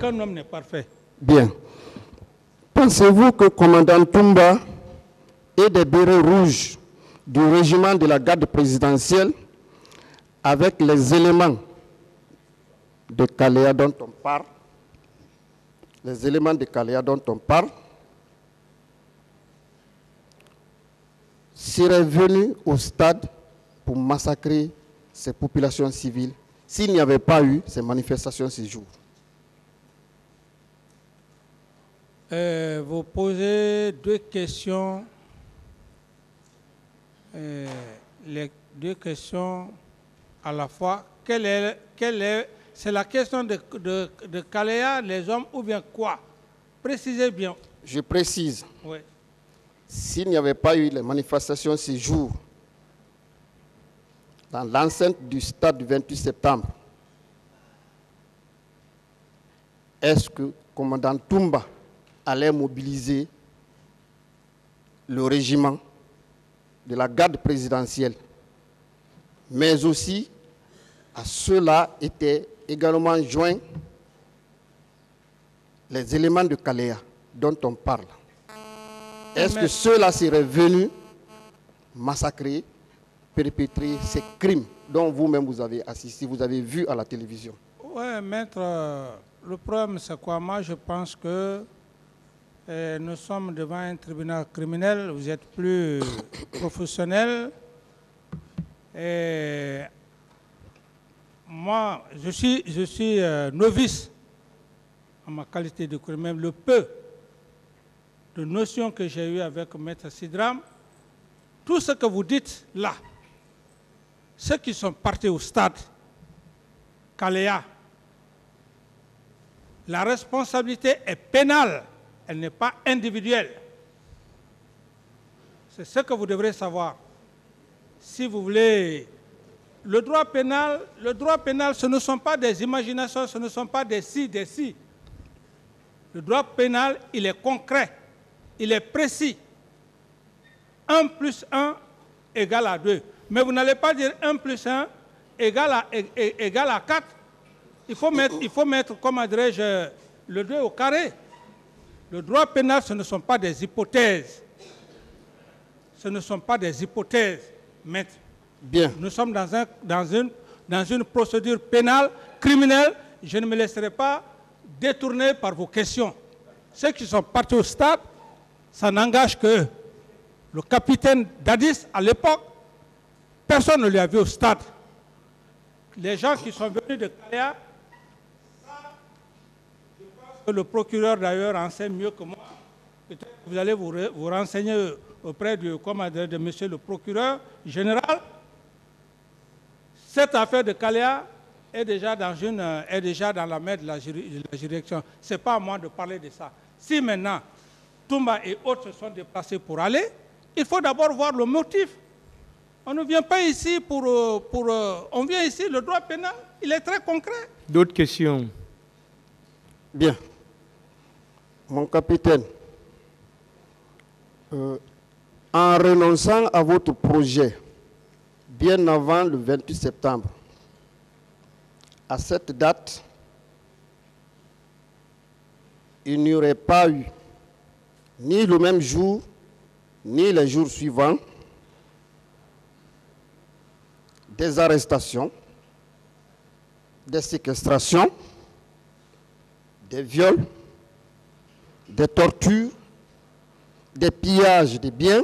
Aucun homme n'est parfait. Bien. Pensez-vous que commandant Toumba et des bérets rouges du régiment de la garde présidentielle, avec les éléments de Kaléa dont on parle, seraient venus au stade pour massacrer ces populations civiles s'il n'y avait pas eu ces manifestations ce jour? Vous posez deux questions. Les deux questions à la fois. C'est la question de Kaléa, les hommes, ou bien quoi? Précisez bien. Je précise. Oui. S'il n'y avait pas eu les manifestations ce jour, dans l'enceinte du stade du 28 septembre, est-ce que le commandant Toumba allait mobiliser le régiment de la garde présidentielle, mais aussi à cela étaient également joints les éléments de Kaléa dont on parle? Est-ce que ceux-là seraient venus massacrer, perpétrer ces crimes dont vous-même vous avez assisté, vous avez vu à la télévision? Oui, maître, le problème c'est quoi? Moi je pense que nous sommes devant un tribunal criminel, vous êtes plus professionnel. Et moi, je suis novice en ma qualité de criminel. Le peu de notions que j'ai eues avec Maître Sidram, tout ce que vous dites là, ceux qui sont partis au stade, Kaléa, la responsabilité est pénale, elle n'est pas individuelle. C'est ce que vous devrez savoir. Si vous voulez, le droit pénal, ce ne sont pas des imaginations, ce ne sont pas des si, des si. Le droit pénal, il est concret, il est précis. 1 plus 1 égale à 2. Mais vous n'allez pas dire 1 plus 1 égale à 4. Il faut mettre, comment dirais-je, le 2 au carré. Le droit pénal, ce ne sont pas des hypothèses. Ce ne sont pas des hypothèses, maître. Bien. Nous sommes dans une procédure pénale, criminelle. Je ne me laisserai pas détourner par vos questions. Ceux qui sont partis au stade, ça n'engage que le capitaine Dadis, à l'époque, personne ne lui a vu au stade. Les gens qui sont venus de Kaléa, je pense que le procureur d'ailleurs enseigne mieux que moi. Peut-être que vous allez vous renseigner auprès de monsieur le procureur général. Cette affaire de Kaléa est déjà dans la main de la juridiction. Ce n'est pas à moi de parler de ça. Si maintenant Toumba et autres se sont déplacés pour aller, il faut d'abord voir le motif. On ne vient pas ici on vient ici, le droit pénal, il est très concret. D'autres questions? Bien. Mon capitaine, en renonçant à votre projet, bien avant le 28 septembre, à cette date, il n'y aurait pas eu, ni le même jour, ni les jours suivants, des arrestations, des séquestrations, des viols, des tortures, des pillages de biens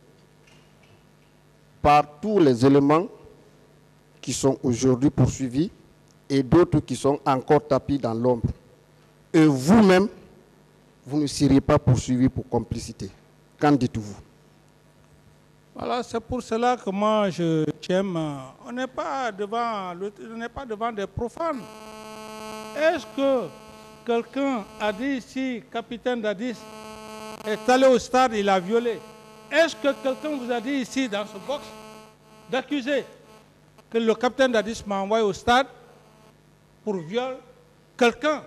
par tous les éléments qui sont aujourd'hui poursuivis et d'autres qui sont encore tapis dans l'ombre. Et vous-même, vous ne seriez pas poursuivi pour complicité. Qu'en dites-vous? Voilà, c'est pour cela que moi je t'aime. On n'est pas devant des profanes. Est-ce que quelqu'un a dit ici, capitaine Dadis est allé au stade, il a violé? Est-ce que quelqu'un vous a dit ici dans ce box d'accuser que le capitaine Dadis m'a envoyé au stade pour viol? Quelqu'un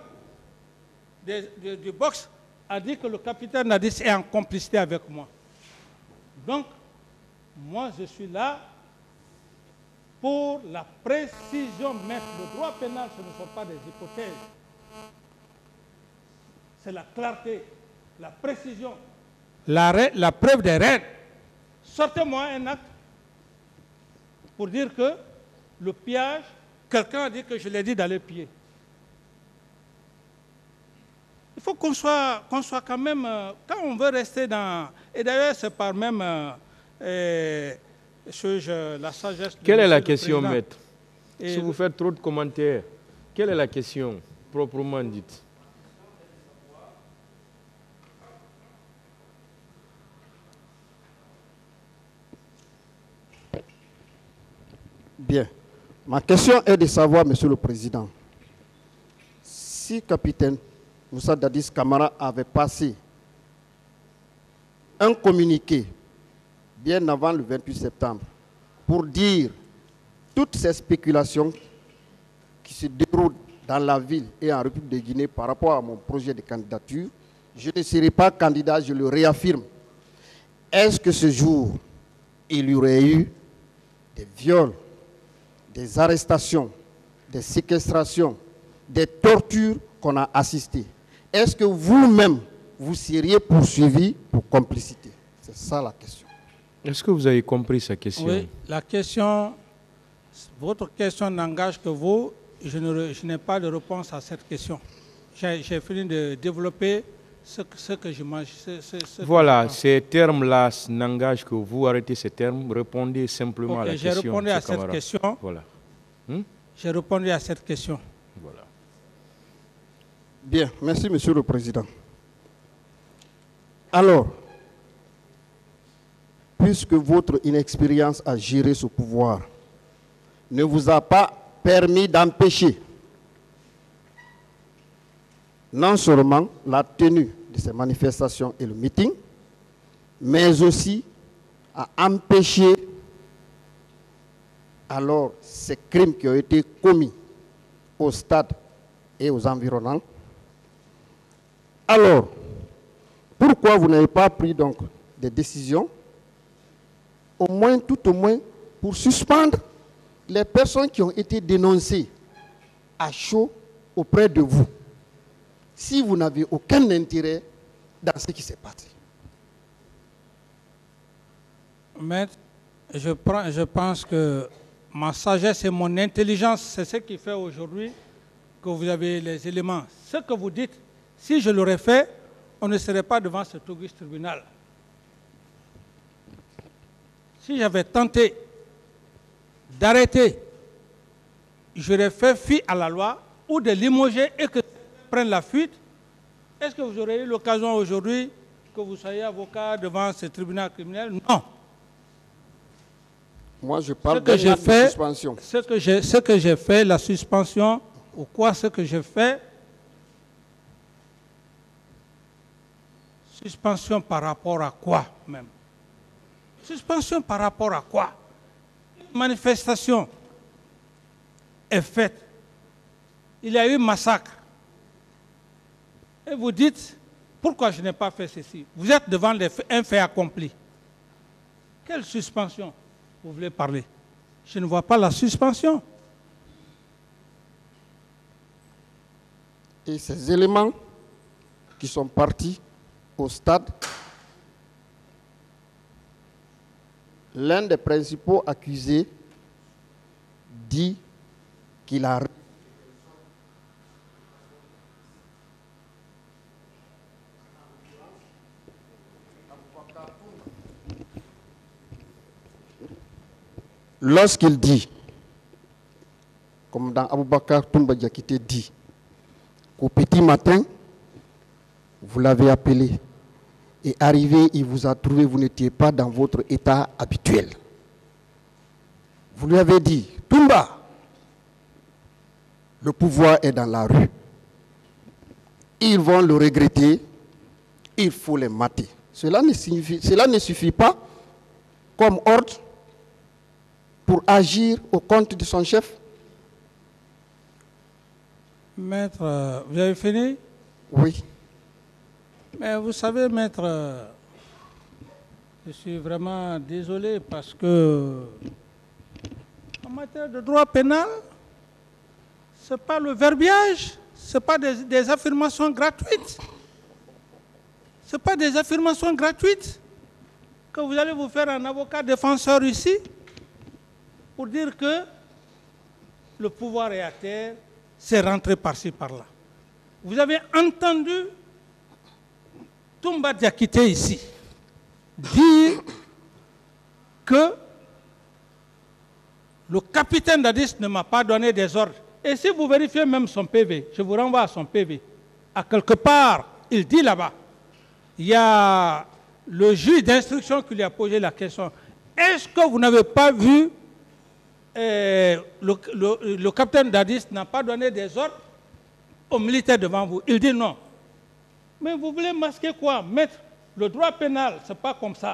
du box a dit que le capitaine Dadis est en complicité avec moi. Donc, moi, je suis là pour la précision, mais le droit pénal, ce ne sont pas des hypothèses. c'est la clarté, la précision, la preuve des règles. Sortez-moi un acte pour dire que le pillage, quelqu'un a dit que je l'ai dit dans les pieds. Il faut qu'on soit quand même, quand on veut rester dans... Et d'ailleurs, c'est par même la sagesse... Quelle est la question, maître? Si vous faites trop de commentaires, quelle est la question proprement dite? Bien. Ma question est de savoir, Monsieur le Président, si capitaine Moussa Dadis Camara avait passé un communiqué bien avant le 28 septembre pour dire toutes ces spéculations qui se déroulent dans la ville et en République de Guinée par rapport à mon projet de candidature, je ne serai pas candidat, je le réaffirme. Est-ce que ce jour, il y aurait eu des viols, des arrestations, des séquestrations, des tortures qu'on a assistées? Est-ce que vous-même, vous seriez poursuivi pour complicité? C'est ça la question. Est-ce que vous avez compris sa question? Oui, la question, votre question n'engage que vous. Je n'ai pas de réponse à cette question. J'ai fini de développer ce que je mange. Voilà, ces termes-là n'engagent que vous. Arrêtez ces termes. Répondez simplement à la question. J'ai répondu à cette question. Voilà. J'ai répondu à cette question. Voilà. Bien, merci Monsieur le Président. Alors, puisque votre inexpérience à gérer ce pouvoir ne vous a pas permis d'empêcher non seulement la tenue de ces manifestations et le meeting, mais aussi à empêcher alors ces crimes qui ont été commis au stade et aux environnants. Alors, pourquoi vous n'avez pas pris donc des décisions, tout au moins, pour suspendre les personnes qui ont été dénoncées à chaud auprès de vous, si vous n'avez aucun intérêt dans ce qui s'est passé? Maître, je pense que ma sagesse et mon intelligence, c'est ce qui fait aujourd'hui que vous avez les éléments. Ce que vous dites, si je l'aurais fait, on ne serait pas devant cet auguste tribunal. Si j'avais tenté d'arrêter, j'aurais fait fi à la loi ou de limoger et que prenne la fuite. Est-ce que vous aurez eu l'occasion aujourd'hui que vous soyez avocat devant ce tribunal criminel? Non. Moi, je parle de suspension. Ce que j'ai fait, la suspension, ou quoi ce que j'ai fait, suspension par rapport à quoi même? Suspension par rapport à quoi? Une manifestation est faite. Il y a eu massacre. Et vous dites, pourquoi je n'ai pas fait ceci? Vous êtes devant un fait accompli. Quelle suspension vous voulez parler? Je ne vois pas la suspension. Et ces éléments qui sont partis au stade, l'un des principaux accusés dit qu'il a... Lorsqu'il dit, comme dans Aboubakar Toumba Diakité dit, qu'au petit matin, vous l'avez appelé, et arrivé, il vous a trouvé, vous n'étiez pas dans votre état habituel. Vous lui avez dit, Toumba, le pouvoir est dans la rue. Ils vont le regretter, il faut les mater. Cela ne suffit pas comme ordre pour agir au compte de son chef? Maître, vous avez fini? Oui. Mais vous savez, maître, je suis vraiment désolé parce que en matière de droit pénal, ce n'est pas le verbiage, ce n'est pas des affirmations gratuites. Ce pas des affirmations gratuites que vous allez vous faire un avocat défenseur ici pour dire que le pouvoir est à terre, c'est rentré par-ci, par-là. Vous avez entendu Toumba Diakité ici dire que le capitaine Dadis ne m'a pas donné des ordres. Et si vous vérifiez même son PV, je vous renvoie à son PV, à quelque part, il dit là-bas, il y a le juge d'instruction qui lui a posé la question, est-ce que vous n'avez pas vu le capitaine Dadis n'a pas donné des ordres aux militaires devant vous? Il dit non. Mais vous voulez masquer quoi? Maître, le droit pénal, ce n'est pas comme ça.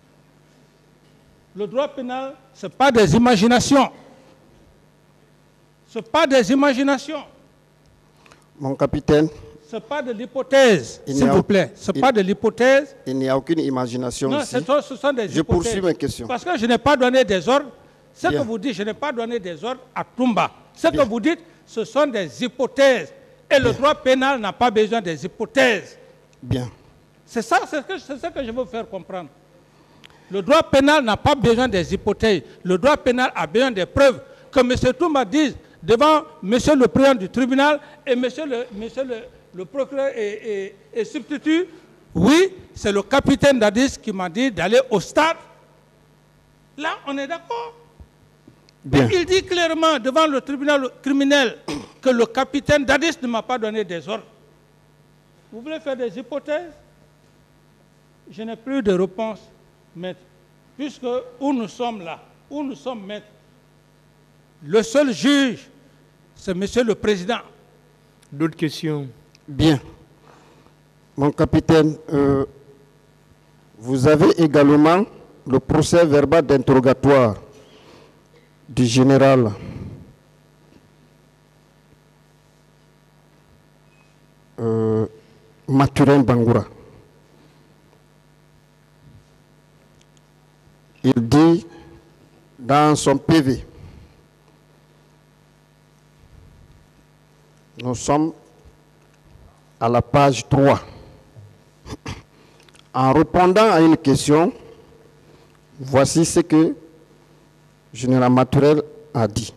Le droit pénal, ce n'est pas des imaginations. Ce n'est pas des imaginations. Mon capitaine. Ce n'est pas de l'hypothèse, s'il vous plaît. Ce n'est pas de l'hypothèse. Il n'y a aucune imagination non, ici. Ce sont des hypothèses. Je poursuis mes questions. Parce que je n'ai pas donné des ordres. Ce Bien. que vous dites, je n'ai pas donné des ordres à Toumba. Ce que vous dites, ce sont des hypothèses. Et le droit pénal n'a pas besoin des hypothèses. Bien. C'est ça, c'est ce que je veux vous faire comprendre. Le droit pénal n'a pas besoin des hypothèses. Le droit pénal a besoin des preuves. Que M. Toumba dise devant M. le président du tribunal et M. le procureur et substitut, oui, c'est le capitaine Dadis qui m'a dit d'aller au stade. Là, on est d'accord. Bien. Il dit clairement devant le tribunal criminel que le capitaine Dadis ne m'a pas donné des ordres. Vous voulez faire des hypothèses? Je n'ai plus de réponse, maître. Puisque où nous sommes là, où nous sommes, maître, le seul juge, c'est monsieur le président. D'autres questions? Bien. Mon capitaine, vous avez également le procès verbal d'interrogatoire du général Mathurin Bangoura. Il dit dans son PV, nous sommes à la page 3. En répondant à une question, voici ce que le général Mathurin a dit.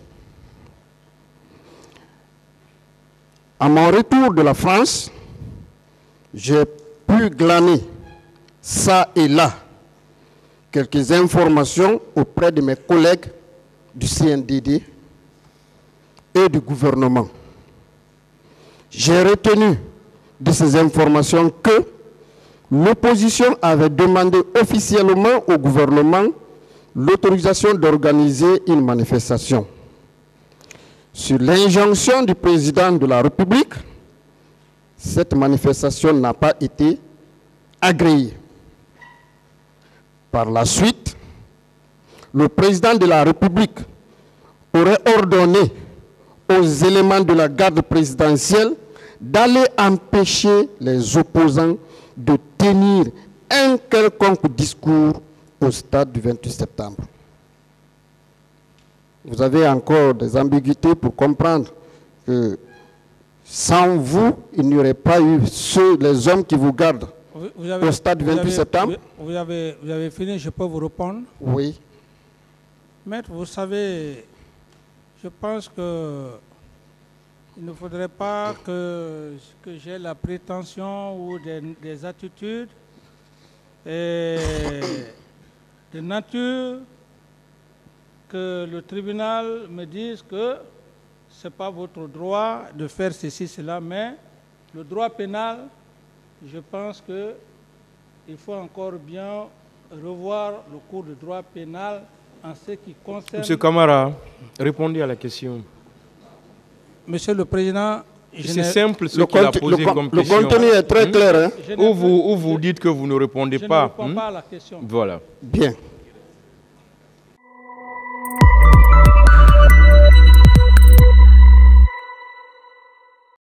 À mon retour de la France, j'ai pu glaner ça et là quelques informations auprès de mes collègues du CNDD et du gouvernement. J'ai retenu de ces informations que l'opposition avait demandé officiellement au gouvernement l'autorisation d'organiser une manifestation. Sur l'injonction du président de la République, cette manifestation n'a pas été agréée. Par la suite, le président de la République aurait ordonné aux éléments de la garde présidentielle d'aller empêcher les opposants de tenir un quelconque discours au stade du 28 septembre. Vous avez encore des ambiguïtés pour comprendre que sans vous, il n'y aurait pas eu les hommes qui vous gardent au stade du 28 septembre. Vous avez fini, je peux vous répondre? Oui. Maître, vous savez, je pense que il ne faudrait pas que j'ai la prétention ou des attitudes de nature que le tribunal me dise que ce n'est pas votre droit de faire ceci, cela, mais le droit pénal, je pense qu'il faut encore bien revoir le cours du droit pénal en ce qui concerne... Monsieur Camara, répondez à la question. Monsieur le Président, c'est simple ce qu'il a posé comme question. Le contenu est très clair. Hein? Ou vous dites que vous ne répondez pas. Je ne réponds pas à la question. Voilà. Bien.